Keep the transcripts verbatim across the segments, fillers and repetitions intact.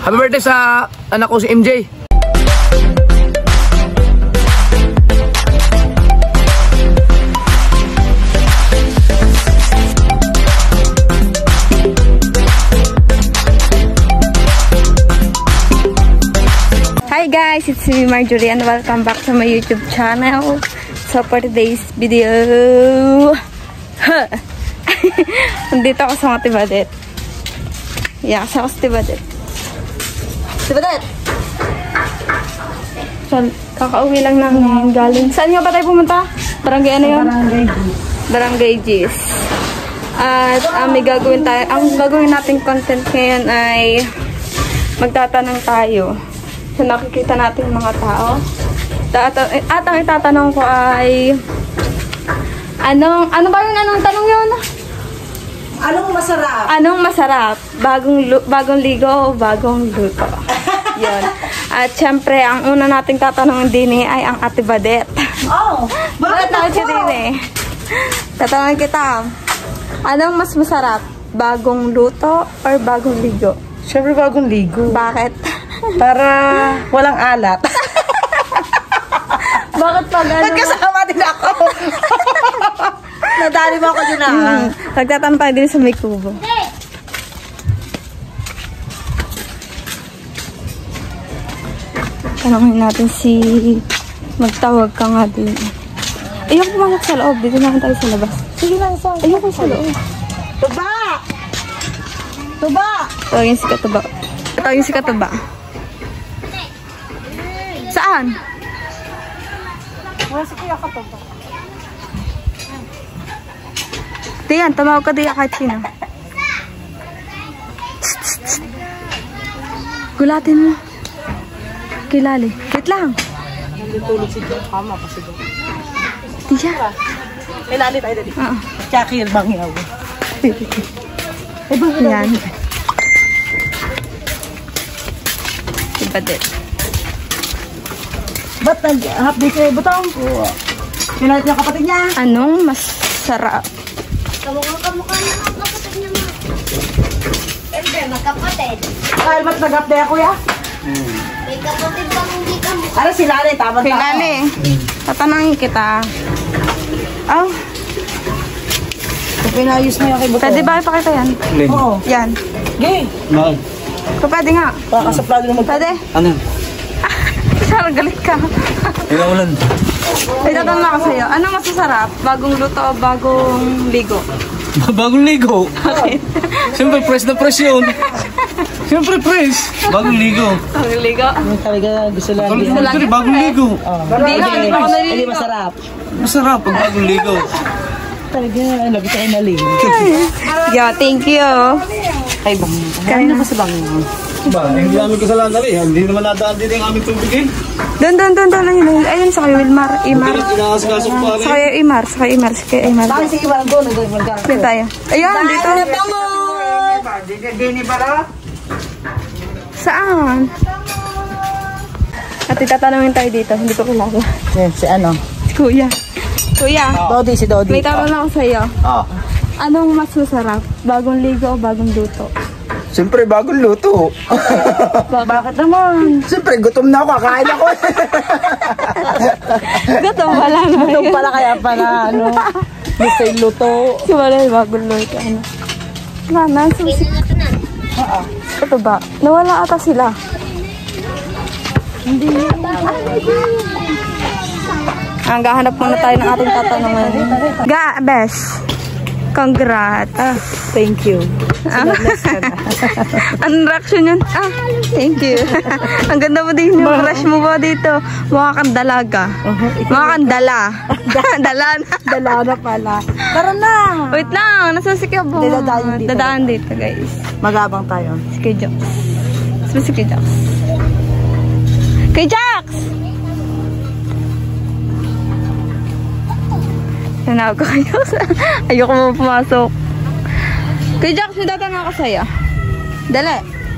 Happy birthday sa anak ko si M J. Hi guys, it's me Marjorie and welcome back to my YouTube channel. So for today's video, nandito ako sa mga Tibadet. Yeah, kasama ko sa Tibadet. Tibadet! So, kakauwi lang namin galing. Saan nga ba tayo pumunta? Barangay ano yun? Barangay Gis. Barangay Gis. At uh, may gagawin tayo. Ang gagawin nating content ngayon ay magtatanong tayo. So, nakikita natin mga tao. At, at ang itatanong ko ay anong, ano ba yun? Anong tanong yun? Anong masarap? Anong masarap? Bagong, bagong ligo o bagong luto? Yun. At syempre, ang una nating tatanungin din ay ang Ate Badet. Oh, bakit ako? Din eh. Tatanungin kita, anong mas masarap? Bagong luto or bagong ligo? Syempre bagong ligo. Bakit? Para walang alat. Bakit pag ano? Nagkasama din ako. Nadali mo ako din ah. Hmm. Nagtatantay din sa may kubo. Tanongin natin si... Magtawag ka nga din. Ayoko pumasok sa loob. Dito naman tayo sa labas. Sige lang sa. Ayoko sa loob. Tuba! Tuba! Tawagin si Katuba. Tawagin si Katuba. Saan? Wala si Kuya Katuba. Diyan, tumawag ka diyan kahit sino. Gulatin mo. Kilali. Wait lang. Nanditulog si Diyan. Kama pa si Diyan. Diyan. Kilali tayo dali. Oo. Chakir bang yaw. Yan. Iba din. Ba't nag-update kayo butang? Kilali niya kapatid niya. Anong masarap? Kamukha-kamukha na ang kapatid niya mo. Siyempre, magkapatid. Kaya ba't nag-update ako ya? May kapatid bang hindi ka mo? Ano si Lali? Tama Si Lali. Tatanungin kita. Oh, pinayos mo yung kay butang. pwede ba ipakita yan? Oo. Yan. Gay. Mahal. Kung pwede nga. Pakakasaplado na mag- Pwede? Ano? Sarang galit ka. Ilang ulan? Ay, tatanong ako sa'yo. Anong masasarap? Bagong luto o bagong ligo? Bagong ligo. Siyempre, fresh na fresh yun. Siyempre, fresh. Bagong ligo. Bagong ligo? Ano talaga gusto lang. Gusto lang. Siyempre, bagong ligo. Hindi nga, hindi pa ako naliligo. Hindi masarap. Masarap pag bagong ligo. Talaga, ano, gusto kayo naling. Yeah, thank you. Ay, bang. Kaya na Kasi bang. Ba, hindi namin kasalanan kami. Hindi naman nadaan din ang aming tubig eh. Doon, doon, doon, doon. Ayun, ayun, sa kayo, Wilmar. Imar. Inaasikaso pa Sa kayo, Imar. Sa kayo, Imar. Sa kayo, Imar. Bakit sige ba doon? Nagdagdag. Dito tayo. Ayun, dito. Dini pala. Saan? At itatanungin tayo dito. Hindi ko kilala. Si ano? Si Kuya. Kuya, Dodi, si Dodi. may tanong lang ako sa'yo. Ah. Anong mas masarap? Bagong ligo o bagong luto? Siyempre, bagong luto. Bakit naman? Siyempre, gutom na ako. Kakain ako. Gutom pala na. Gutom pala kaya pala, ano? Gusto yung luto. Si wala yung bagong luto. Ano? Wala na, susik. Oo. Ito ba? Nawala ata sila. Hindi. Ang gahanap muna tayo ng ating tatanungan. Ga, Besh. Congrats. Ah, thank you. Ah. Anong reaction yun? Ah, thank you. Ang ganda mo din yung rush mo ba dito. Mukha kang dalaga. Mukha kang dala. Dala na. Dala na pala. Tara na. Wait lang, nasusikip mo. Dadaan dito. Dadaan dito, guys. Magabang tayo. Si Kuya Jax. Saan si Kuya Jax? Kuya Jax! Nanawag ko kayo. Ayoko mo pumasok. Kuya Jax, may tatanong ako sa'yo. Dali.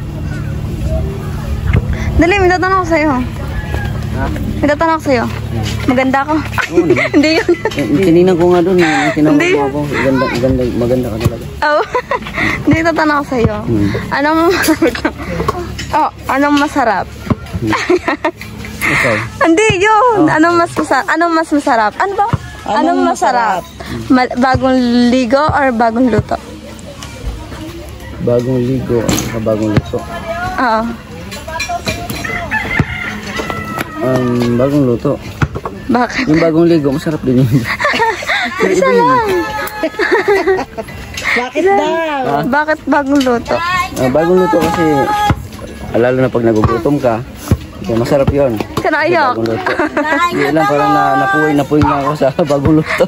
Dali, may tatanong ako sa'yo. May tatanong ako sa'yo. Maganda ako. Hindi yun. Tinignan ko nga doon. Hindi. Ako. Maganda, maganda, maganda ka talaga. Oh. Hindi, tatanong ako sa'yo. Hmm. Anong... Oh, anong masarap? Ikaw. Hindi yun. Anong mas masarap? Anong mas masarap? Ano ba? Anong masarap? Ma- bagong ligo or bagong luto? Bagong ligo at bagong luto. Oo. Um, bagong luto. Bakit? Yung bagong ligo, masarap din yun. Isa lang. Bakit daw? Bakit bagong luto? Ah, bagong luto kasi, lalo na pag nagugutom ka, okay, masarap yun. Kanayak. Bagong luto. Hindi lang, parang na, napuwi, napuwi na ako sa bagong luto.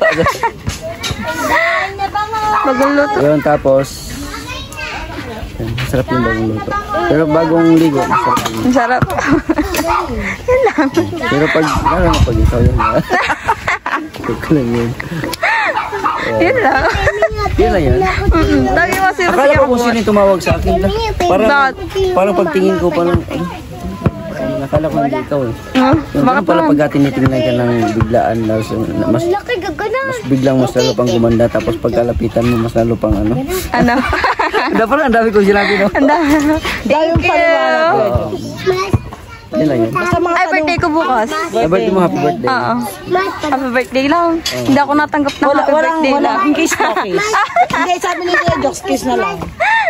Bagong luto. Yun, tapos, yun, masarap yung bagong luto. Pero bagong ligo, masarap yun. Ang sarap. Yun lang. Pero pag, lalo na pag ikaw yun. Ito lang yun. Yun lang. Yun lang yun. Mm-mm. Lagi mo sila Akala ko kung sino yung tumawag sa akin. Parang, Bakit? parang pagtingin ko, parang, ay, nakala ko hindi ikaw eh. Huh? Yung Bakit ganun pala naman? pagka tinitingnan ka ng biglaan, mas, mas, Laki gagana. mas biglang mas lalo pang gumanda, tapos pagkalapitan mo, mas lalo pang ano. Ano? Hindi pala, ang dami kong sinabi, no? Anda. Thank you. Oo. Yun lang yun. Ay, birthday ko bukas. Happy birthday mo, happy birthday. Oo. Happy birthday lang. Hindi ako natanggap ng Wala, happy walang, birthday lang. walang kiss na kiss. Hindi, sabi ni Kuya Jokes, kiss na lang.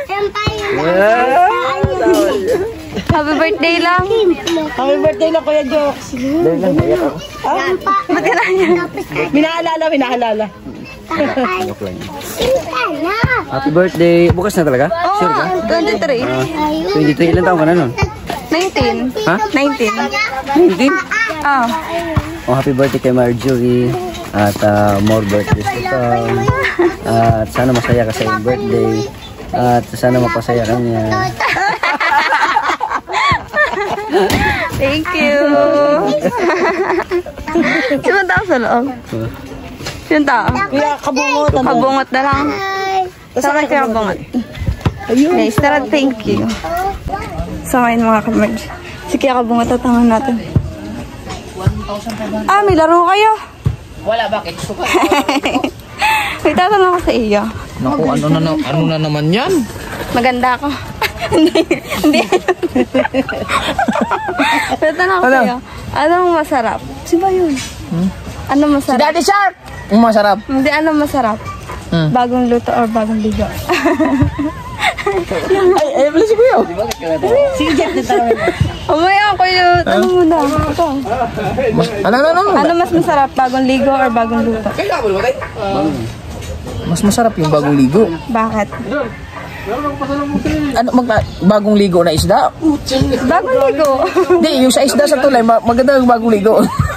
Happy birthday lang. Happy birthday lang, Kuya Jokes. Dahil lang, naiyak ako. Ba't ka na yan? Minaalala, minaalala. Joke lang yun. Happy birthday. Bukas na talaga? Oo Sure ka? nga, twenty-three. twenty-three, ilan taong ka na nun? nineteen. Ha? nineteen. nineteen? Ah. Oh, happy birthday kay Marjorie. At uh, more birthdays to come. At sana masaya ka sa iyong birthday. At sana mapasaya ka niya. Thank you. Sino tao sa loob? Sino tao? Kuya, kabungot. ano? Kabungot na lang. Saan kaya kabungot? Guys, tara, thank you. So ngayon mga kamerge, si Kaya Kabungot tatangan natin. Ah, may laro kayo? Wala, bakit? Suka. May tatanong ako sa iyo. Naku, ano na, na, ano na naman yan? Maganda ako. Hindi, hindi. May tatanong ako sa iyo. Anong masarap? Si ba yun? Hmm? Ano masarap? Daddy Shark! Ang masarap. Hindi, ano masarap? Hmm. Bagong luto or bagong ligo? Ay, ay, pala si Kuya. Sige, Jeff, nagtanong mo. Umaya ako yun. Tanong mo na. Ito. Ano, ano, ano? Ano mas masarap? Bagong ligo or bagong luto? Mas masarap yung bagong ligo. Bakit? Ano, mag, bagong ligo na isda? Bagong ligo. Hindi, yung sa isda sa tulay, ma- maganda yung bagong ligo.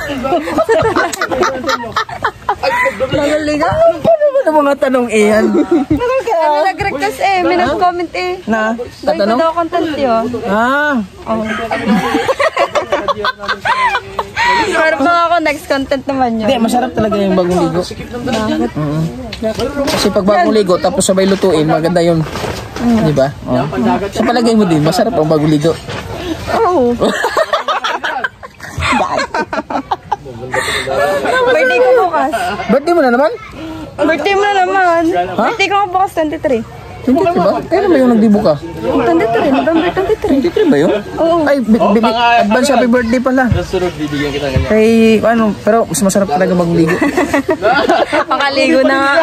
Bagong ligo? Ano ba ng mga tanong iyan? Ano nag-request eh. May nag-comment eh. Na, Gawin ko tatanong? daw content yun. Ah, Oh. Pero pa ako, next content naman yun. hindi, masarap talaga yung bagong ligo. Mm-mm. Kasi pag bagong ligo, tapos sabay lutuin, maganda yun. Di ba? Oh. Sa palagay mo din, masarap ang bagong ligo. Oh. Birthday ko bukas. Birthday mo na naman? Birthday mo na naman. Birthday ko nga bukas twenty-three. twenty-three ba? Kailan ba yung nagdibo ka? twenty-three, November twenty-three. twenty-three ba yun? Oo. Ay, bi- bi- bi- advance happy birthday pala. Kay, ano, pero mas masarap talaga bagong ligo. Makaligo na nga.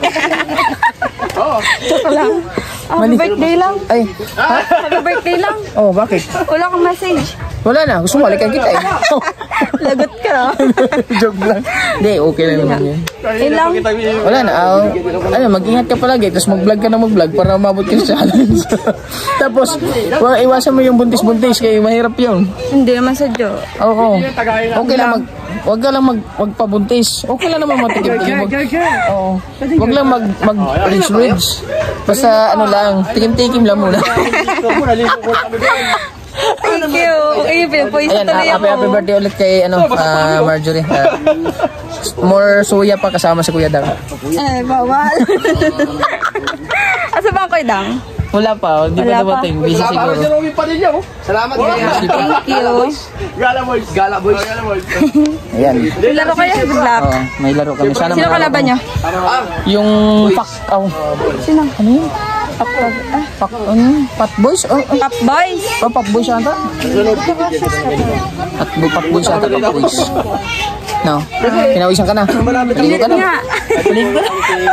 Joke lang. Happy Mali. birthday lang. Ay, Happy birthday lang. oh, bakit? Wala kang message. Wala na, gusto mo alikan kita eh. Lagot ka na. Joke lang. Hindi, okay lang naman yun. Yun lang. Wala na, ah, ano, mag-ingat ka palagi, tapos mag-vlog ka na mag-vlog para umabot ka sa challenge. Tapos, wag iwasan mo yung buntis-buntis, kaya mahirap yun. Hindi naman sa Diyos. Oo. Okay lang mag, wag ka lang mag, magpabuntis. Okay lang naman matikim-tikim. Oo. Wag lang mag, mag rinse-rinse. Basta ano lang, tikim-tikim lang muna. Thank you. Ay, pinapoysa Ayan, tuloy happy, happy ako. birthday ulit kay ano, ah, Marjorie. Ah, more suya pa kasama si Kuya Dang. Eh, bawal. Asa ba ang koy dang? Wala pa, hindi pa Wala pa. dumating. Busy siguro. Salamat. Thank you. Gala boys. Gala boys. Gala boys. Ayan. May laro kayo? Good luck. Oo, may laro kami. Sana Sino makalaban kalaban niyo? Yung fuck, oh. Sino? Ano yun? Pakpag. Ah, Pak, ano? Pat boys? Oh, oh. Pop boys. Oh, Pak boys ata? Pat, Pak boys ata, Pak boys. No? Pinawisan ka na? Paligo ka na? Nga. Paligo ka na?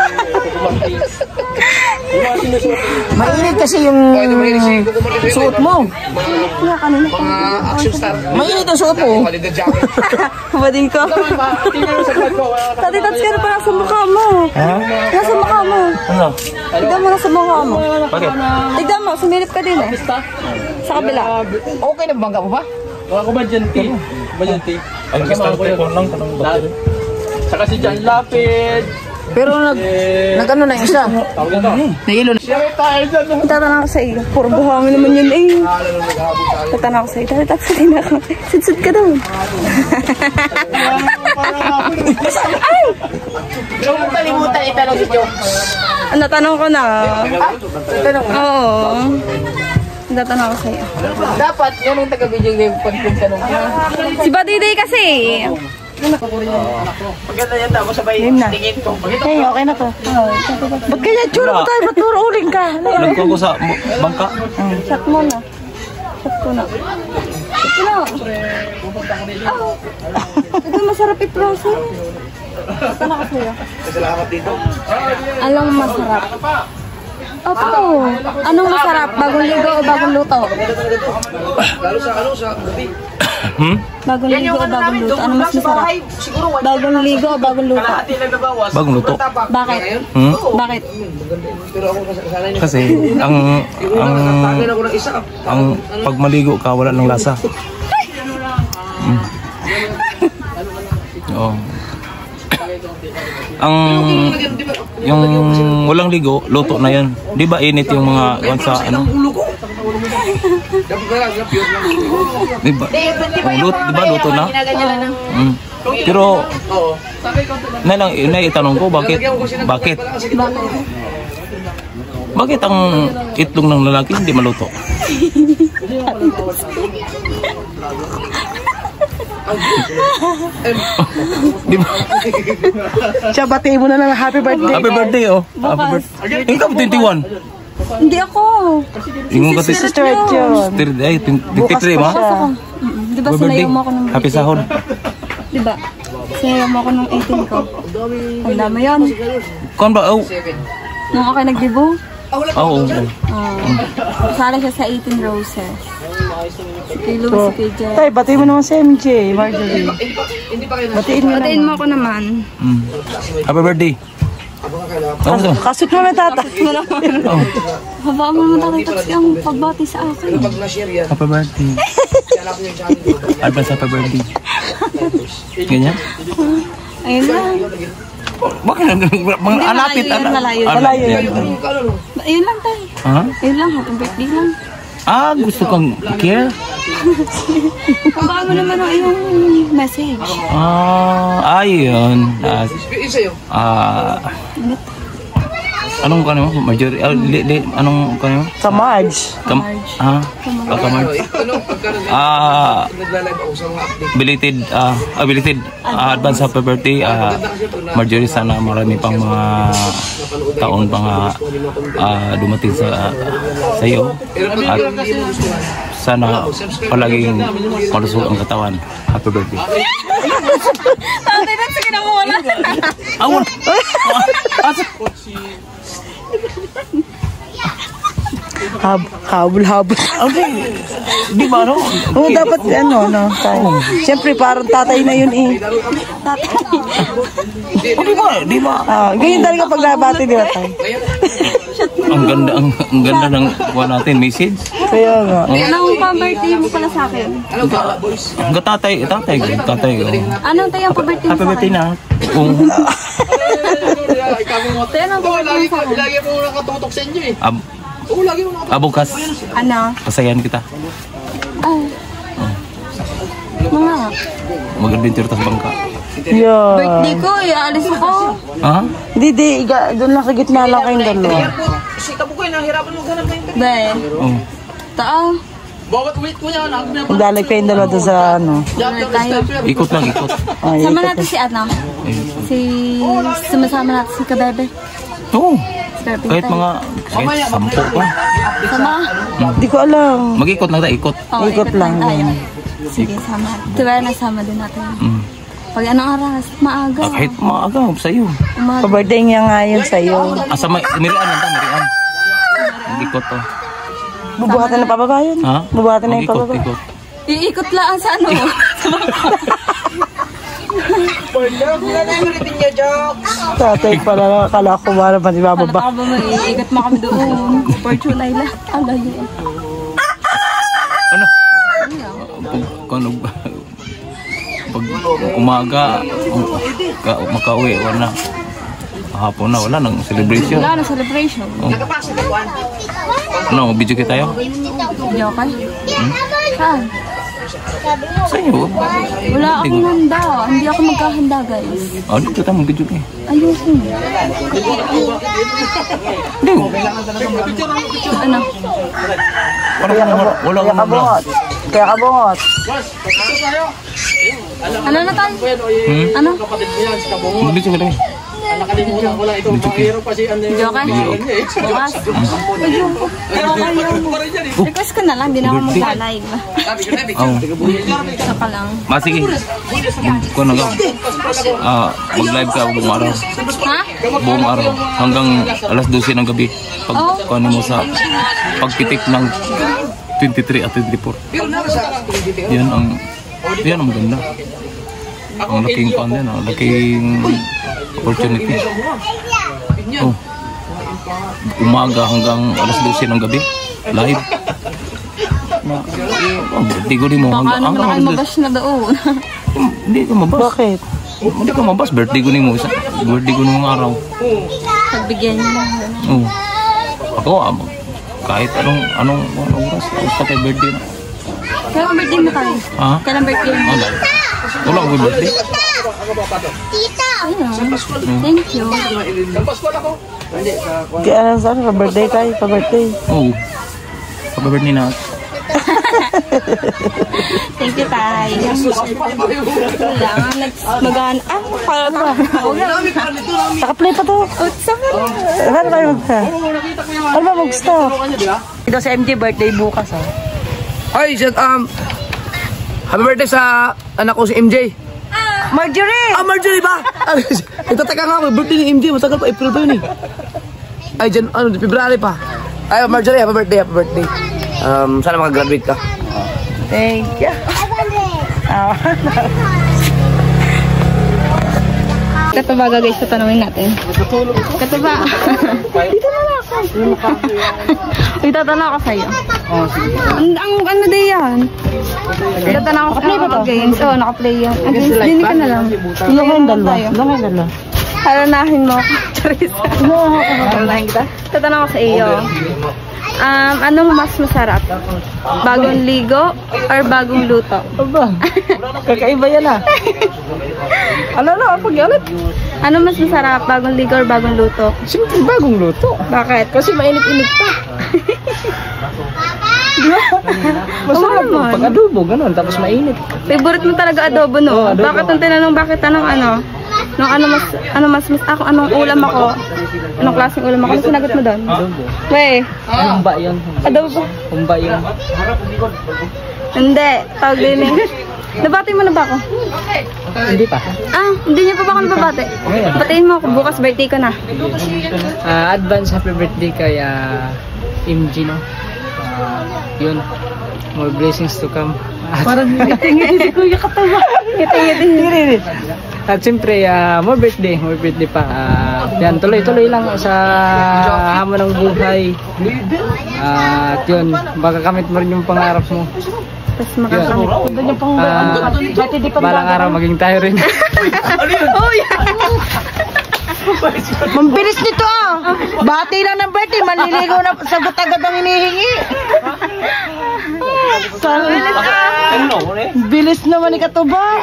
Mainit kasi yung suot mo. Nga kanina. Mainit ang suot mo. Bading ko. Tati, tats ka na pa nasa mukha mo. Ha? Nasa mukha mo. Ano? Tignan mo nasa mukha mo. Bakit? Tignan mo, sumilip ka din eh. Sa kabila. Okay na bangga mo pa? Ako ba dyan, T? Ba dyan, T? Ay, starter ko lang. Saka si John Lapid. Pero nag, nag ano na yung isa? Nahilo na. Tatanong ako sa iyo. Puro buhangin naman yun eh. Tatanong ako sa iyo. Tati, tapos din ako. Sud-sud ka daw. Ay! Huwag kalimutan itanong si Joe. Natanong ko na. Itanong mo? Oo. Tatanong ako sa iyo. Dapat, yan ang taga-video game content tanong. Si Badiday kasi. Maganda yan daw, sabay tingin ko. Hey, okay na to. Ba't kaya tsura mo tayo? Ba't puro uling ka? Alam ko sa bangka. Shot mo na. Shot ko na. Shot ko na. Oh. Ito masarap i-process. Ito na kasi yun. Salamat dito. Anong masarap? Opo. Anong masarap? Bagong ligo o bagong luto? Lalo sa ano, sa gabi. Hmm? Bagong ligo o bagong luto? Ano mas masarap? Bagong ligo o bagong luto? Bagong luto. Bakit? Hmm? Bakit? Kasi ang ang ang pag maligo ka wala ng lasa. Hmm. Oo. Ang yung walang ligo, luto na yan. Di ba init yung mga kung sa ano? Di ba? Oh, luto, di ba luto na? Mm. Pero na lang naitanong ko bakit bakit bakit ang itlog ng lalaki hindi maluto? Di ba? Siya, batiin mo na lang happy birthday. Happy birthday oh. Happy birthday. Ikaw twenty-one. Hindi ako. Ingon kasi Sister yun. Ay, twenty-three ma? Mm-mm. Di ba Happy birthday. sinayaw mo ako ng Happy sahod. Di ba? Sinayaw mo ako ng eighteen ko. Ang dami yun. Kon ba? Oh. Nung ako nag-debut, Oo. uh, sali siya sa eighteen roses. Si kay Louie, si kay Jen. Tay, batiin mo naman si M J, Marjorie. Batiin mo Batiin naman. mo ako naman. Mm. Happy birthday. Oo, so. Kasut mo na tata. Oh. Habaan mo naman tayo tapos yung pagbati sa akin. Happy birthday. Advance happy birthday. Ganyan? Ayun lang. Bakit? Mga alapit. malayo yan, malayo. Malayo yan. Ayun lang tayo. Ha? Ayun lang, happy birthday lang. Ah, gusto kang care? Habaan mo naman ang iyong message. Ah, ayun. Ah, ah, anong kanyo? Majority, ah, li, li, anong kanyo? Sa Marge. Kam, ah, ah, kamar. Ah, belated, ah, ah, belated, ah, advance happy birthday, ah, Marjorie, sana marami pang mga taon pang ah, dumating sa sa iyo. At sana palaging malusog ang katawan. Happy birthday. Tatay na, sige na muna. Awon. Hab habol-habol. Okay. Di ba no? Oo, dapat ano, no, tayo. Siyempre, parang tatay na yun eh. Oh, di ba? Di ba? Ah, ganyan talaga pag nabati, di ba tayo? Ang ganda ang, ang ganda ng kuha natin message. Kaya nga. Anong pa-birthday mo pala sa akin? Ang tatay, tatay, tatay. Oh. Anong tayo ang pa-birthday mo Happy sa birthday akin? na. Kung Tayo ang pa-birthday mo sa akin? Lagi mo nakatutok sa inyo eh. ab, Oo, lagi mo nakatutok. abukas, Ano? pasayan kita. Ay. Mga. Mag-adventure tas bangka. Yeah. Birthday ko, iaalis ako. Ha? Hindi, di, iga- doon lang sa gitna lang kayong dalawa. Si Kabukoy, nahirapan mo ganap na yung Be. Oh. Tao. bawat weight mo yan. Ang Ang dalag kayong dalawa doon sa ano. Tayo. Ikot lang, ikot. Ay, Sama ikot natin eh. si ano? Si... Sumasama natin si Kabebe. Oo. Pero Kahit pintay. mga kahit sampo pa. Sama? Di ko alam. Mag-ikot na tayo, ikot. Oo, Ikot lang tayo. yan. Sige, sama. Diba nasama din natin. Mm. Pag anong oras? Maaga. Ah, kahit maaga, sa'yo. Umaga. Pa-birthday niya nga yun sa'yo. Ah, sa may, mirian lang ta, mirian. Mag-ikot to. Bubuhatan na pababa yun. Ha? Bubuhatan na yung Mag-ikot, pababa. ikot. Iikot lang sa ano. Tatay pala, akala ko wala pa di Halata bababa. ka ba maiikot mo kami doon? Fortune Island. Ang layo. Ano? Pag, kung, pag umaga, um, ka, makauwi, wala. Hapon na, wala nang celebration. Wala na celebration. Oh. Ano, video kita tayo? Video ka? Hmm? Saan? Sa'yo. Wala akong handa. Hindi ako magkahanda, guys. Oh, dito tayo mag-video kayo. Ayoko. Ano? Parang wala, wala Kaya akong kabungot. Kaya kabungot. Ano na tayo? Hmm? Ano? Mag-video ka tayo. Nakalimutan ko lang itong pangero pa si Andre. Video ka? Bukas? Ayoko. Ayoko. Request ko na lang. Hindi na ako magka-live. Oh. Isa ka lang. Ma, sige. Kung ano ka. Ah, mag-live ka buong araw. Ha? Buong araw. Hanggang alas dose ng gabi. Pag Oh. kuhanin mo sa pagpitik ng twenty-three at twenty-four. Yan ang, yan ang maganda. Ang laking pan din, ang laking opportunity. Oh. Umaga hanggang alas dose ng gabi. Live. Na, oh, birthday ko din mo. Baka naman ako alas dose. mabas na doon. Hindi ka mabas. Bakit? Hindi ka mabas. Birthday ko din mo. Isa. Birthday ko ng araw. Pagbigyan niyo lang. Oh. Ako, ah, kahit anong, anong, anong oras. Basta kay birthday na. Kailan birthday mo tayo? Ha? Kailan birthday mo? Wala. Wala akong birthday. Tita! Ayun. Thank you. Kaya ano saan? Pa-birthday tayo. Pa-birthday. Oo. Happy birthday na. Thank you, Tay. Wala nga, nag-magaan. Ah, para ba? Naka-play pa to. Oh, saka na. Ano kayo mag-ha? Ano ba mag-stop? Ito si M J birthday bukas ha. Ay, um, happy birthday sa anak ko si M J. Marjorie! Ah, Marjorie ba? Nagtataka nga ako, birthday ni M J, matagal pa, April pa yun eh. Ay, dyan, ano, February pa. Ay, Marjorie, happy birthday, happy birthday. Um, sana makagraduate ka. Thank you. Ah. Katuba guys, tatanungin natin. Katuba. Dito na lang ako. Itatanong ako sa'yo. Ang, ang ano din yan? Itatanong ako sa mga games. Oo, nakaplay yan. Hindi ka na lang. Ilang yung dalawa? Ilang yung dalawa? Haranahin mo ako. Charis. Haranahin kita. Tatanong ako sa iyo. Um, anong mas masarap? Bagong ligo or bagong luto? Aba, kakaiba yan ah. Ano na, pag-alit. Ano mas masarap? Bagong ligo or bagong luto? Siyempre bagong luto. Bakit? Kasi mainit-init pa. Masarap Oo naman. pag adobo, ganun, tapos mainit. Favorite mo talaga adobo, no? Oo, adobo. Bakit ang tinanong, bakit anong ano? Nung ano mas, ano mas, mas ako, anong ulam ako? Anong klaseng ulam ako? Ano sinagot mo doon? Adobo. Wey, Humba yun. adobo? Humba yun. Hindi, tawag din eh. Nabati mo na ba ako? Hindi pa. Ah, hindi niyo pa ba ako nababati? Batiin mo ako, bukas birthday ko na. Ah, advance happy birthday kay ah, M G, no? Ah, yun. More blessings to come. Parang ngiti-ngiti si Kuya Katawa. Ngiti-ngiti. At siyempre, ah, more birthday, more birthday pa. Ah, yan, tuloy-tuloy lang sa hamon ng buhay. Ah, at yun, baka kamit mo rin yung pangarap mo. Tapos makakamit ko doon yung pang... Ah, balang araw maging tayo rin. Oh, yeah! Mambilis nito ah! Bati lang ng birthday, manliligaw na sagot agad ang hinihingi. Bilis naman ni Katuba.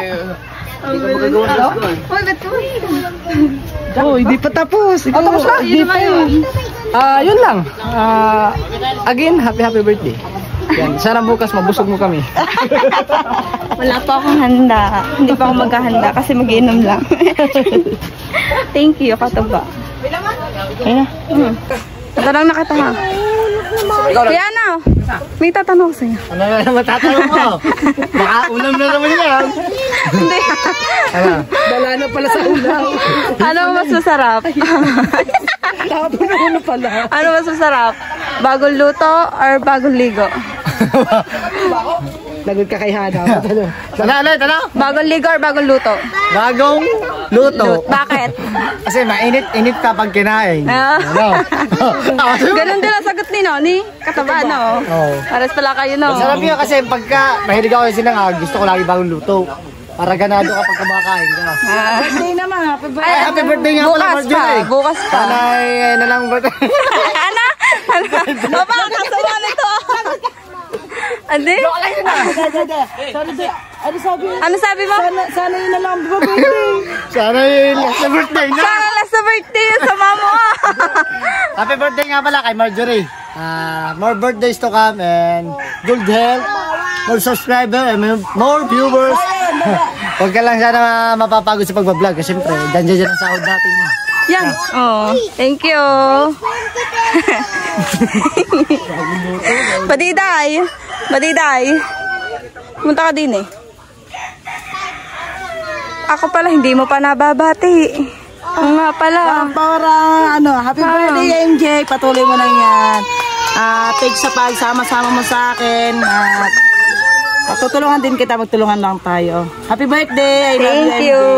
Oh, hindi pa tapos. Ikaw, tapos na? Yun naman yun. Ah, yun lang. Ah, again, happy happy birthday. Yan, sana bukas mabusog mo kami. Wala pa akong handa. Hindi pa ako maghahanda kasi mag-inom lang. Thank you, Katuba. Ayun na. Hmm. Tatanong na kita ha. Kuya ano? May tatanong ko sa'yo. Ano na naman tatanong mo? Baka ulam na naman yan. Hindi. Ano? Dala na pala sa ulam. Ano mas masarap? Ano pala? Ano mas masarap? Bagong luto or bagong ligo? Lagot ka kay Hana. Tala, tala, tala. Bagong ligo or bagong luto? Bagong luto. Bakit? Kasi mainit-init kapag kinain. Ah. Ano? Ganun din ang sagot ni Noni. Kataba, no? Oo. Pares pala kayo, no? Sarap yun kasi pagka mahilig ako yung sinangag, gusto ko lagi bagong luto. Para ganado kapag kumakain ka. Ah. Birthday naman, happy birthday. Ay, happy birthday nga pala, Bukas pa, Marjorie. bukas pa. Sana ay na lang birthday. Ana? Ano? Baba, kasama nito. Andi? Ano sabi? Ano sabi mo? Sana, sana yun na lang birthday. Sana yun last na birthday na. Sana last na birthday yun sa mamo. Happy birthday nga pala kay Marjorie. Uh, more birthdays to come and good health, more subscribers, and more viewers. Huwag ka lang sana mapapagod sa pagbablog kasi siyempre, dyan dyan ang sahod natin. Yan. Oh, thank you. Badiday. Badiday. Punta ka din eh. Ako pala, hindi mo pa nababati. Oo nga pala. Para ano, happy birthday M J, patuloy mo lang yan. Uh, take sa pagsama-sama mo sa akin. At uh, tutulungan din kita, magtulungan lang tayo. Happy birthday, I love Thank you. you.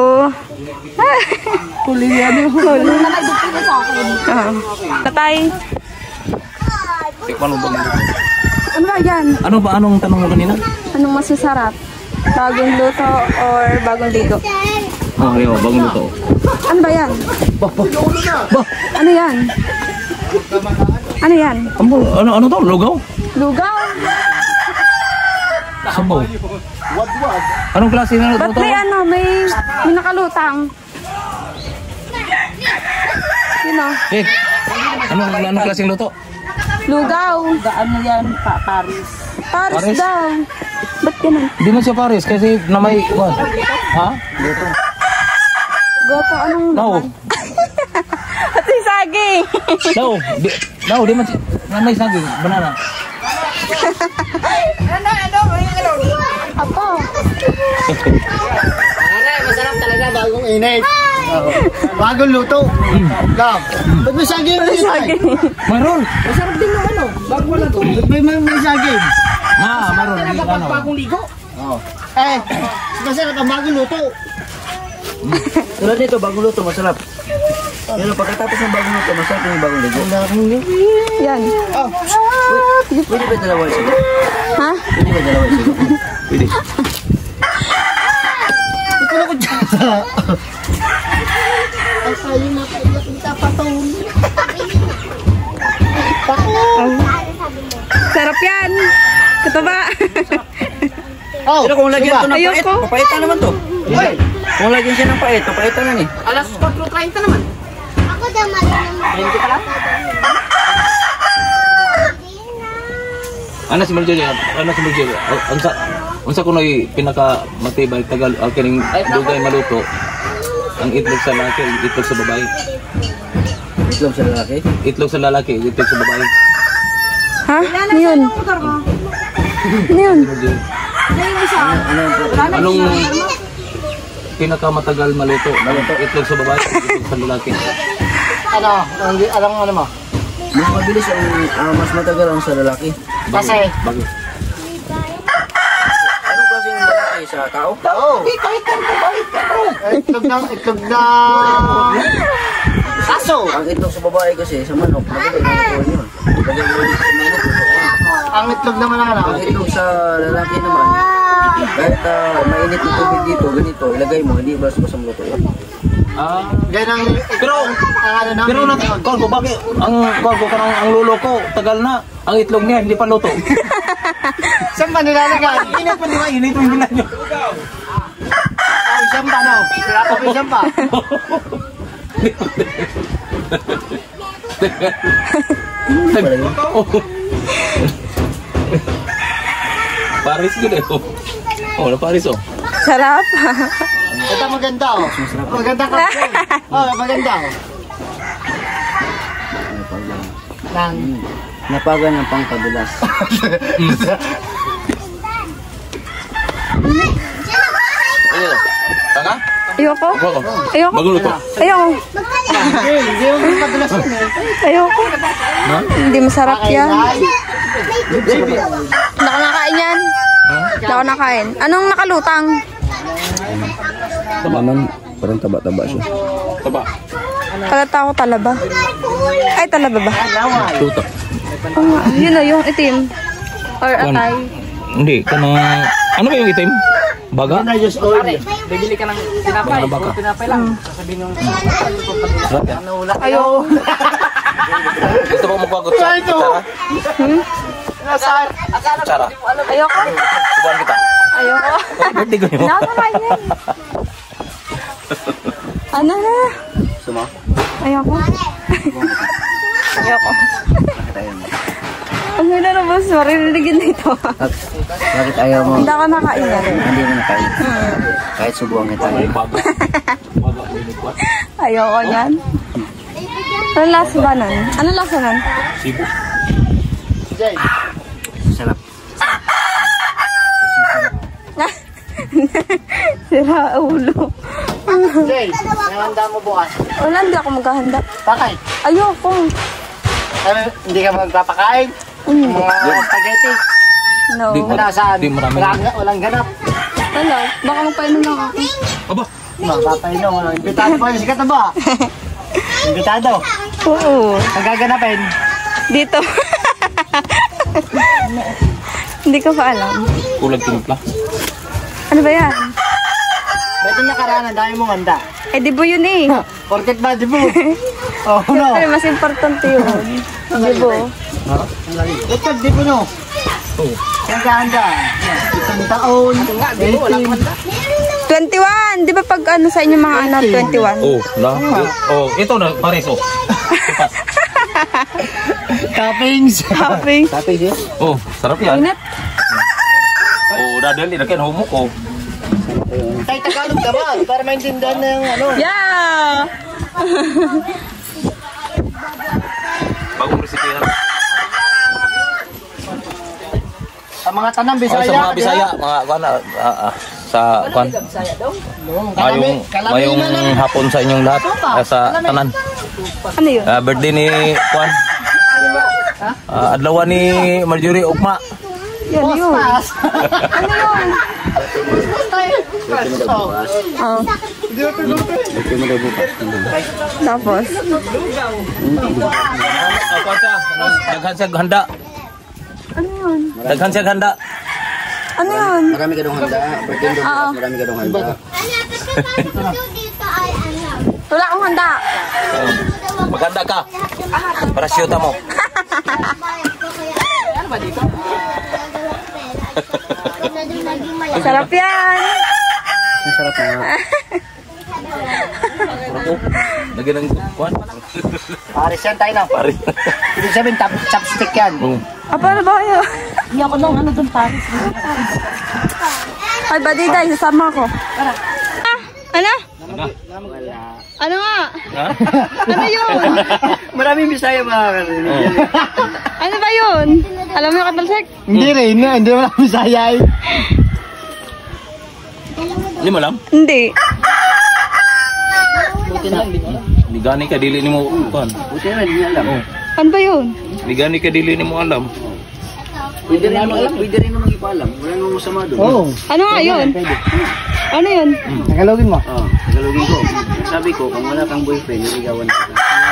Huli yan yung huli. Nalagdugtog sa akin. Tatay. Tikman mo ba? Ano ba yan? Ano ba? Anong tanong mo kanina? Anong mas masarap? Bagong luto or bagong ligo? Oh, yo, bagong luto. Ano ba yan? Bah, bah, bah. Ano yan? Ano yan? Ano, ano, ano to? Lugaw? Lugaw? Sabaw. Anong klase na luto Ba't to? may ano? May, may nakalutang. Yun o. Eh, ano, anong klaseng luto? Lugaw. Ano yan, pa Paris. Paris, Paris? daw. Ba't ganun? Hindi man siya Paris kasi na may... What? Ha? Luto. Goto, anong No. laman? At yung saging. No. Di, no, di man siya... Na may saging. Banana. Apo. Masarap talaga, bagong init. Bagong luto. Love. Ba't may saging? May saging. Mayroon. Masarap din yung ano, bago wala to. Ba't may, may, may saging? Ah, mayroon. Ano? Bagong ligo? Oo. Eh, masarap ang bagong luto. Tulad nito, bagong luto, masarap. Pero pagkatapos ng bagong luto, masarap yung bagong ligo. Yan. Pwede ba dalawa siya? Ha? Pwede ba dalawa siya? Pwede. Ito na ko dyan. Ang sayo na kaiyak kita patong. Sarap yan. Ito ba? Oh, Pero kung lagyan ito ng pait, Ayoko. papaitan naman to. Ay! Kung lagyan siya ng pait, papaitan na ni. alas kwatro treinta naman. Ako daw malinang. Ano si Marjorie? Ano si Marjorie? O- Unsa unsa kunoy pinaka matibay tagal uh, kining dugay maluto? Ang itlog sa lalaki, itlog sa babae. Itlog sa lalaki. Itlog sa lalaki, itlog sa babae. Ha? Ano yun? Ano yun? Marjorie. Ano yung protein? Anong pinaka matagal maluto? Itlog sa babae, itlog sa lalaki. Ano? Ang- Anong ano mo? Mas mabilis ang, ah, mas matagal ang sa lalaki. Kasi, Bago. Anong klaseng lalaki sa tao? oo. Itlog na, itlog na. Aso. Ang itlog sa babae kasi, sa manok, madali na ito yun. Madali na ito sa manok. Ang itlog naman ang ano. Ang itlog sa lalaki naman, kahit uh, mainit yung tubig dito, ganito, ilagay mo, hindi basta-basta luto yun. Ah, Ganyan ang Pero- ang ano namin. pero nag kon ko bakit ang kon ko kanang ang lulo ko tagal na. Ang itlog niya hindi pa luto. Saan ba nilalagay? Init pa di ba? Init yung bilan niyo. Ang isang pa, no? Sila pa isang pa. Paris gud eh. Oh, oh na Paris oh. Sarap. Ito maganda, oh. Maganda ka. Oh, maganda, oh. Nang Napagan ng pangkadulas. Ano? Tanga? Ayoko. Bago. Ayoko. Magulo to. Ayoko. hindi mo padulas yun eh. Ayoko. Hindi masarap yan. Hindi ako nakain yan. Hindi ako nakain. Anong nakalutang? Taba man, parang taba-taba siya. Taba. Kalata ko talaba. Ay, talaba ba? Tutok. Oo nga. Yun o, yung itim. Or atay. Hindi, kanang... Ano ba yung itim? Baga? Na just oil. Bibili ka ng tinapay. Ano ba ka? Tinapay lang. Sasabihin yung... Sarap yan. Ayaw. Gusto mo magpagot sa kutsara? Hmm? Kutsara? Ayoko. Subuhan kita. Ayoko. Oh, birthday ko yun. Nakakain yan. Ano na? Suma? Ayoko. Ayoko. Ang hila na boss, mariligin na ito. Bakit ayaw mo? Hindi ako nakain yan. Hindi mo nakain. Kahit subuhan kita. Ayoko yan. Ano lasa ba nun? Ano lasa nun? Sibo. Sarap. Sira ulo. Jay, nahanda mo bukas. Wala, hindi ako maghahanda. Bakit? Ayoko. Ano, hindi ka magpapakain? Mm. Mga spaghetti. No. Di Kung nasaan? Di marami. Walang, walang ganap. Wala. Baka magpainom lang ako. Aba. Mapapainom. Walang imbitado pa yung sikat na ba? Imbitado. Oo. Ang gaganapin. Dito. Hindi ko pa alam. Kulag timpla. Ano ba yan? Ba't yung nakaraan, ang dami mong handa? Eh, di bo yun eh. Porket ba, di ba? Oh, no. Siyempre, mas importante yun. Di bo. Ito, di ba, no? Oh. Ang ganda. Isang taon. eighteen. twenty-one. Di ba pag ano sa inyo mga anak, twenty-one? Oh, na. Oh, ito na, pares oh. Toppings. Happy. Tapos yun? Oh, sarap yan. Init. Oh, dadali na kaya humok oh. Tay, Tagalog naman. Para maintindihan na yung ano. Yeah! Bagong recipe yan. Sa mga tanang Oh, Bisaya. sa mga Bisaya, mga kwan ah, ah, ah, sa kwan. Mayong mayong hapon sa inyong lahat ah, sa tanan. Ano yun? Ah, birthday ni kwan. Ah, adlaw ni Marjorie Ugma. Yun, yun. Ano yun? Oh. Ito mo daw bukas. Tapos? Ah, kwan siya. Daghan siya handa. Ano yun? Daghan siya handa. Ano yun? Marami ka dong handa. Birthday daw bukas. Marami ka dong handa. Wala akong handa. Maganda ka. Para siyota mo. Sarap yan. Ang sarap na nga. Ako. Lagyan ng kwan. Paris yan tayo na. Pare. Ibig sabihin, tap, chopstick yan. Oh. Ah, paano ba kayo? Hindi ako nung ano dun, Paris. Ay, badiday, sasama ko. Ah, ano? Ano? Ano nga? Ha? Ano yun? Maraming Bisaya mga karinig. Ano ba yun? Alam mo yung katalsek? Hindi rin, hindi mo lang Bisaya eh. Hindi mo alam? Hindi. Di gani ka dili nimo kwan. Buti na, hindi niya alam. Oh. Ano ba yun? Di gani ka dili nimo alam. Pwede rin naman, pwede rin naman ipaalam. Wala namang masama doon. Oo. Ano nga yun? Ano yun? Nagalogin mo. Oo, tagalogin ko. Sabi ko, kung wala kang boyfriend, naligawan ka.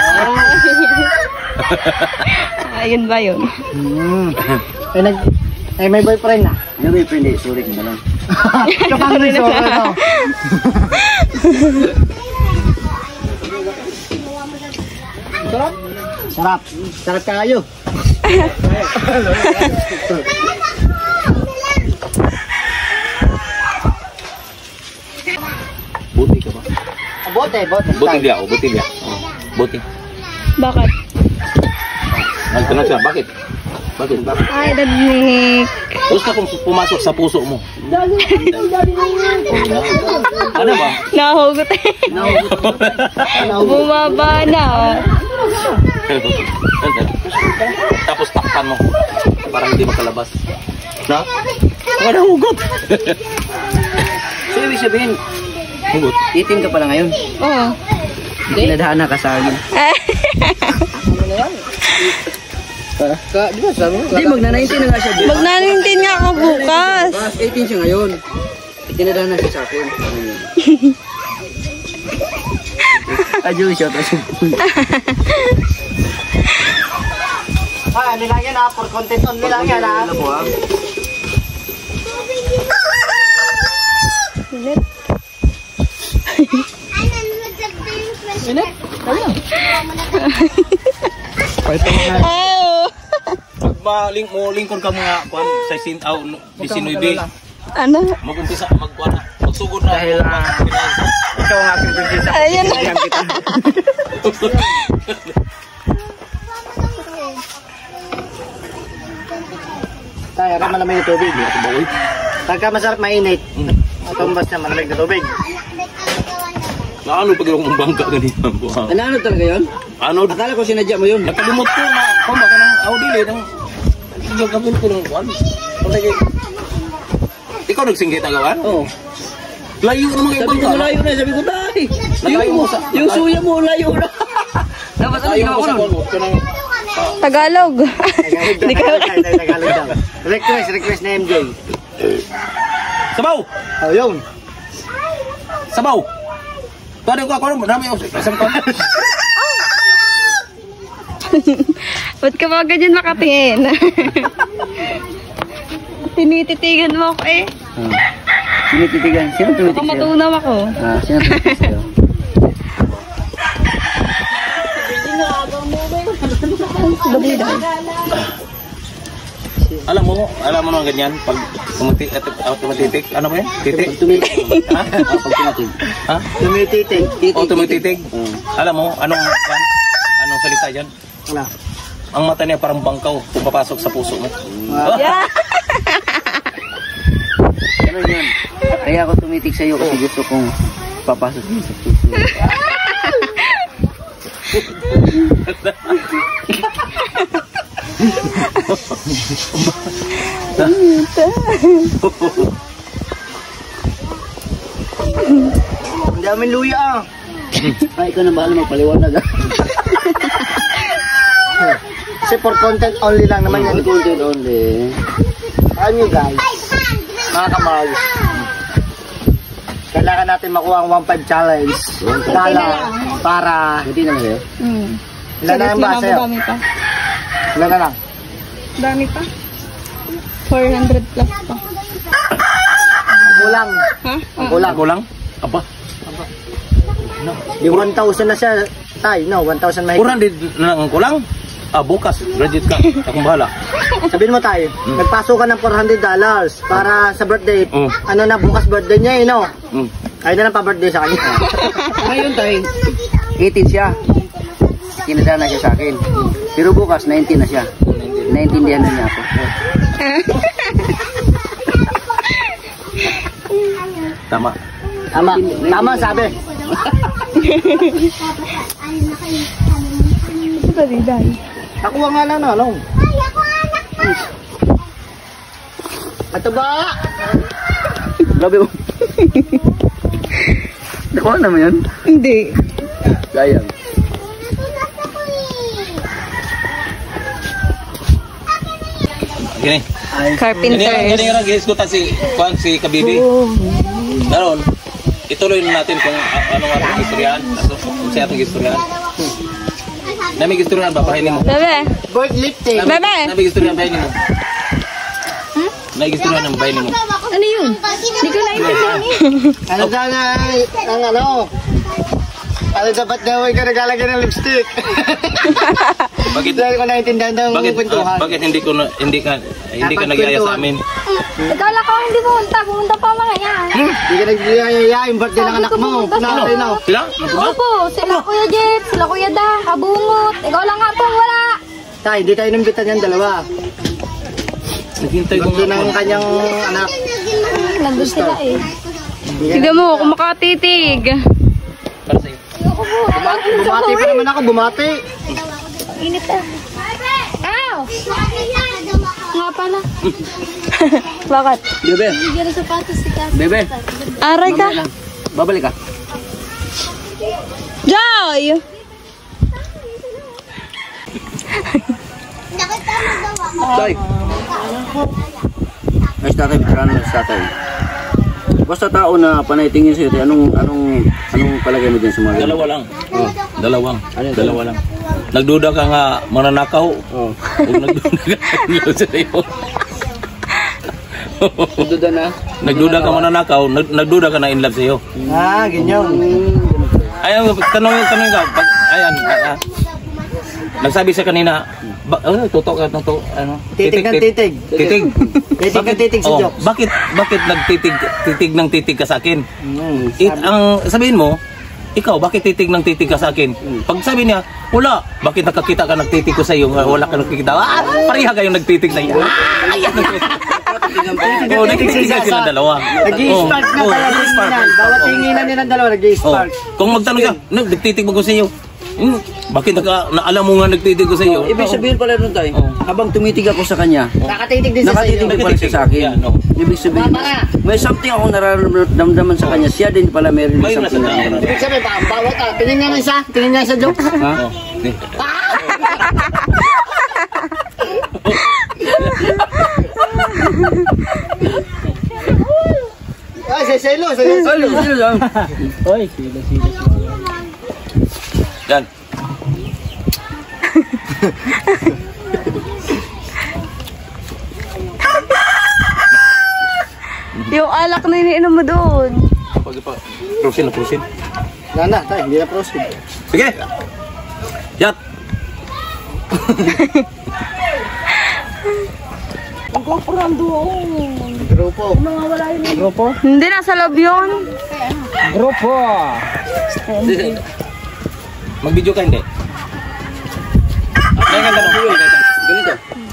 Ayun ba yun? Hmm. Eh, nag... Eh, may boyfriend na. May boyfriend eh, sorry ka na lang. Kapag rin so, ano. Sarap. Sarap. Sarap kayo. Buti ka ba? Bote, bote. Buti dia, oh, buti dia. Oh. Buti. Bakit? Nagtanong siya, bakit? Bakit? Bakit? Ay, dadnik. Gusto kong pumasok sa puso mo. Ano ba? Nahugot eh. Bumaba na. Tapos takpan mo. Para hindi makalabas. Na? Wala hugot. So, ibig sabihin, Hugot. eighteen ka pala ngayon. Oo. Kinadhana ka sa akin. Ka, di ba sabi mo? Hindi, magna-nineteen na nga siya. Magna-nineteen nga ako bukas. eighteen siya ngayon. Kinadhana siya sa akin. Adyo siya. Ah, ano lang yan ha, for content only lang yan ha. Ulit? Pag maling mo lingkod ka mga kwan sa sin aw disinuybe. Ano? Mag-umpisa magkuan na. Magsugod na. Dahil ah, ikaw ang aking prinsesa. Ayun. Tayo, ka malamig na tubig. Pagka masarap mainit, tumbas na malamig na tubig. Ano pag yung bangka ganito po? Ano ano talaga yun? Ano? Akala ko sinadya mo yun. Nakalimot ko na. Kung baka ng audili ng yung kapil ko ng kwan. Ikaw nagsinggit na gawan? Oo. Layo na mga Sabi ibang ko ka. layo na, sabi ko dahil. Nakayo mo sa... Yung suya mo, layo na. Dapat ano Nakayo ginawa mo ko sa nun? kwan. Ito ng... Tagalog. Hindi ka Tagalog daw. Request, request na M J. Sabaw! Oh, yun. Sabaw! Tadi ko ako marami ako sa kwan. Ba't ka ba ganyan nakatingin? Tinititigan mo ako eh. Sinititigan. Sino tumitig Baka sa'yo? matunaw ako. Ah, sino tumitig sa'yo? Alam mo, alam mo nang ganyan pag tumiti at tumititik, ano ba 'yan? Titik. Pag tumitig. Ha? Ah, pag tumitig. Ha? Tumititig. O tumititig. Alam mo anong kwan? Anong salita diyan? Wala. Ang mata niya parang bangkaw kung papasok sa puso mo. Yeah. Ano yun? Kaya ako tumitig sa'yo kasi gusto kong papasok mo sa puso. Ang daming luya ah. Ay, ikaw na bahala magpaliwanag. Kasi for content only lang naman yan. Content only. Ano nyo guys? Mga kamal. Kailangan natin makuha ang one five challenge. Kala para... Hindi na sa'yo. Hmm. Ilan na ang ba sa'yo? Dami pa. Ilan na lang? Dami pa. four hundred plus pa. Kulang. Ha? Ang kulang. Kulang? Aba. Di one thousand na siya. Tay, no, one thousand mahigit. Kurang di nang kulang. Ah, bukas graduate ka. Akong bahala. Sabihin mo tayo, nagpasok ka ng four hundred dollars para sa birthday. Mm. Ano na, bukas birthday niya eh, no? Mm. Ayaw na lang pa-birthday sa kanya. Ngayon tayo, eighteen siya. Kinadala siya sa akin. Pero bukas, nineteen na siya. Naintindihan na niya ako. Tama. Tama, tama sabi. Ito ba diday? Nakuha nga lang na, no? Ato ba? Grabe mo. Nakuha naman yun? Hindi. Sayang. Gini. Gini Carpenters. gini ra guys ko ta si Juan si Kabibi. Daron ituloy na natin kung a- ano ang ating istoryahan. Ano kung sa atong istoryahan. Nami istoryahan ba pahay nimo? Bebe. Bird lifting. Bebe. Nami istoryahan bahay nimo. Hmm? Nami istoryahan ng bahay nimo. Ano yun? Hindi ko naintindihan eh. Ano sana ang ano? Ano dapat daw ka naglalagay ng lipstick? Bakit Dahil ko naintindihan ng bakit kwentuhan. ah, bakit hindi ko na, hindi ka hindi ka Dapat nagyaya sa kwentuhan. amin? Akala ko hindi pumunta. Pumunta pa mga yan. Hindi ka nagbiyaya yung birthday ng anak mo. Punaw na. Sila? Ano ba? Opo, sila Kuya Jet, sila Kuya Da, Kabungot. Ikaw lang nga po, wala. Tay, hindi tayo nambitan yung dalawa. Naghintay ko Birthday nga. ng kanyang anak. Nandun sila eh. Tignan mo, kung makatitig. Para sa iyo. Bumati, bumati pa naman ako, bumati. Init ah. Ah! Nga pala. Bakit? Bebe. Bebe. Aray ka. Babalik ka. Joy! Tay. Ay, tatay, paano sa tatay? Basta tao na panay tingin sa'yo, tay, anong, anong, anong palagay mo dyan sa mga Dalawa lang. Oh. Dalawang. Ano yun? Dalawa lang. Nagduda ka nga mananakaw. Oh. Kung nagduda ka nagduda sa'yo. Duda na? Nagduda ka mananakaw, nag, nagduda ka na in love sa'yo. Ah, ganyan. Ayan, tanongin, tanongin ka. Pag, ayan, ah, nagsabi siya kanina, ba, oh, tutok ka, tutok, ano? Titig ng titig. Titig. Titig ng titig si Oh, Jokes. bakit, bakit nagtitig, titig ng titig ka sa akin? Mm, It, ang sabihin mo, ikaw, bakit titig ng titig ka sa akin? Pag sabi niya, wala, bakit nakakita ka nagtitig ko sa iyo, wala ka nakikita? Ah, pareha kayong nagtitig na iyo. Oh, nagtitig na sila dalawa. Nag-i-spark na Oh, pala nag-i-spark. tinginan. Bawat tinginan niya ng dalawa, Oh, nag-i-spark. kung magtanong ka, "No, nagtitig mo ko sa iyo." Hmm, bakit naka, na alam mo nga nagtitig ko sa iyo? Ibig sabihin pala nun tayo, Oh. habang tumitig ako sa kanya, Nakatitig din siya sa nakatitig iyo. din pala siya sa akin. Yeah, no. Ibig sabihin, Tama. may something akong nararamdaman sa kanya, siya din pala meron Mayroon something na na siya. Ibig sabihin, baka bawat ka. Tingin nga na siya. Tingin nga sa Jokes. Ha? Oh, di. Ay, sa selo. Sa selo. Salo, salo lang. Oy, sila sila. Yan. Yung alak na iniinom mo doon. Pag pa, prosin na prosin. Nana, tayo. Hindi na proceed. Sige. Yat. Grupo. Grupo? Hindi, nasa loob yun. Grupo! Mag-video ka hindi? Ay, ganda mo. Ganito.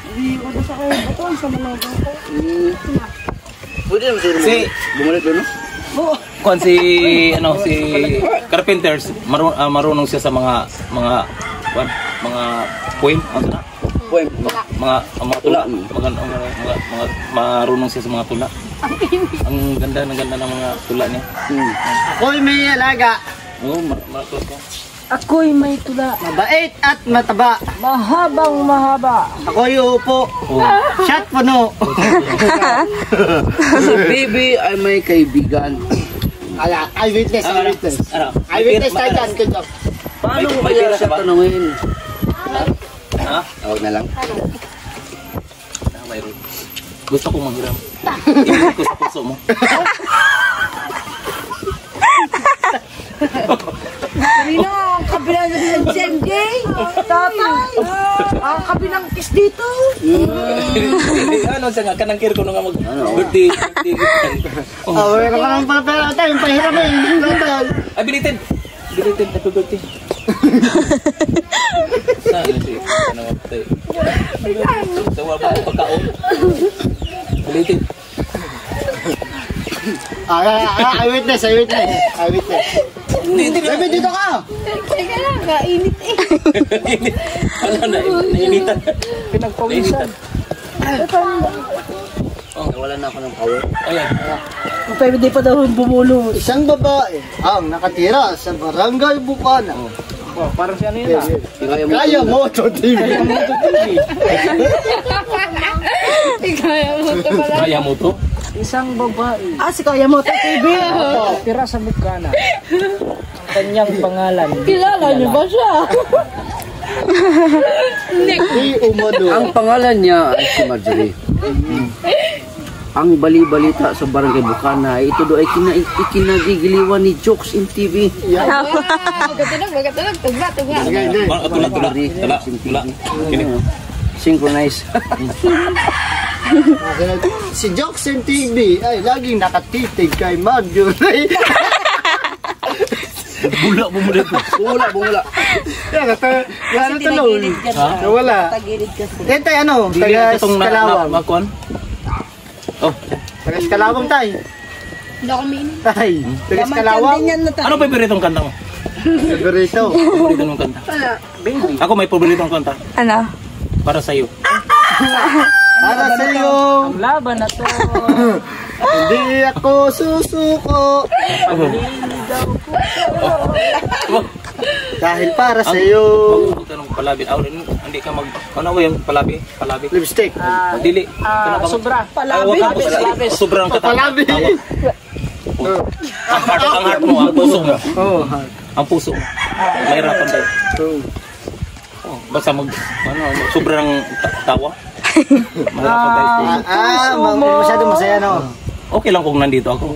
Pwede naman sa'yo Si- bumalik doon, no? Kung si ano si Carpenters, marunong, marunong siya sa mga mga what, mga poem, ano na? Poem. mga mga tula, mga, mga, mga, mga marunong siya sa mga tula. Ang ganda, ang ganda ng mga tula niya. Hmm. Ako'y may alaga. Oo, mar maratos ko. Ako'y may tula. Mabait at mataba. Mahabang mahaba. Ako'y uupo. Oo. Shot puno. Si baby ay may kaibigan. Ala, eyewitness, eyewitness. Ano? Eyewitness tayo dyan, Kuya Jokes. Paano May- mo may kaya pera siya ka ba? tanungin? Ha? Tawag na lang. Ah, mayroon. Gusto kong maghiram. Ibig ko sa puso mo. Kanina, ang kabilang ng S M J. Tatay. Ang kabilang kiss dito. Ano siya nga, kanang kir ko nung nga mag Ano? birthday. birthday gift. Oh. Oh, wala ka naman pala pera tayo. Yung pahiram eh. Total. Ay, belated. Belated, happy birthday. Saan na siya? Ano nga patay? Sa wala pa akong pagkaon. Belated. Ah, ah, ah, eyewitness, eyewitness. Eyewitness. Hindi, hindi na. Sabi dito ka. Teka lang, kainit eh. Ano na, nainitan. Pinagpawisan. Oh, Wala na ako ng power. ayan. Pero di pa daw bumulo. Isang babae ang nakatira sa Barangay Bukana. Oh, parang si ano yun ah. Kaya mo. Kaya mo, T V. Kaya mo ito pala. Kaya mo to? Isang babae. Ah, si Kaya Moto T V. Tira sa Bukana. Ang kanyang pangalan. Kilala niyo ba siya? Di umado. Ang pangalan niya ay si Marjorie. Ang bali-balita sa Barangay Bukana, ito do ay kina ikinagigiliwan ni Jokes in T V. Magkatunog, magkatunog. Tugma, tugma. Ah, tula, tula. Tula, tula. Kini. Synchronize. Si Jokes and T V ay laging nakatitig kay Marjorie. Bula mo muna ito. Bumula, bumula. Yan, nata, yan natuloy. Nawala. Yan tayo ano, taga Itong na, na, Eskalawang. makuan. Oh, Taga Eskalawang tayo. Hindi ako minum. Tay, taga Eskalawang. ano paboritong kanta mo? Sigurito. Paborito mong kanta? Ako may paboritong kanta. Ano? Para sa iyo. Para sa iyo. Ang laban na to. Hindi ako susuko. Dahil para sa iyo. Huwag ka nang palabi. Ah, hindi ka mag... Ano ba yung palabi? Palabi? Lipstick. Dili. Ah, sobra. Palabi. Sobrang kata. Palabi. Ang heart, ang heart mo, ang puso mo. Oh, Ang puso mo. Mahirapan tayo. Oh, basta mag... Ano, sobrang ta- tawa. Mahirapan tayo. ah, ah, masyado masaya, no? Okay lang kung nandito ako.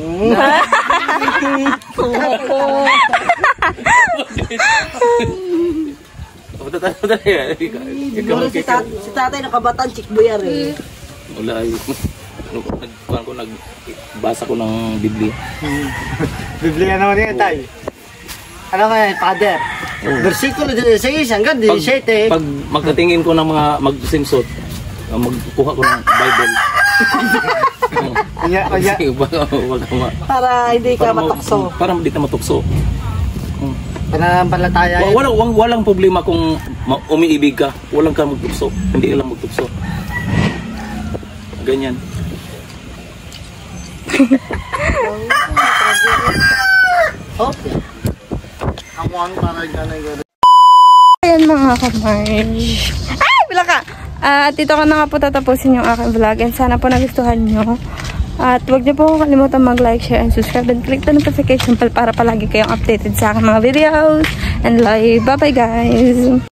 Siguro si, tat si tatay nakabataan, chikboyar eh. Wala ay nagkuhan ko nagbasa ko ng Biblia. Biblia naman yan, tay. Ano nga, Father? Versikulo sixteen hanggang seventeen. Pag magkatingin ko ng mga magsimsot, magkuha ko ng Bible. Kanya, kanya. Wag ka ma. Para hindi ka matukso. Para hindi ka matukso. Pananampalataya Wa- yun. Walang, walang, walang problema kung ma- umiibig ka. Walang ka magtukso. Hindi ka lang magtukso. Ganyan. Okay. Kamuan para ganay ganay. Ayan mga ka-Marge. Ay! Bila ka! At dito ko na nga po tatapusin yung aking vlog. And sana po nagustuhan nyo. At huwag niyo po kalimutan mag-like, share, and subscribe. And click the notification bell para palagi kayong updated sa aking mga videos. And like, bye-bye guys!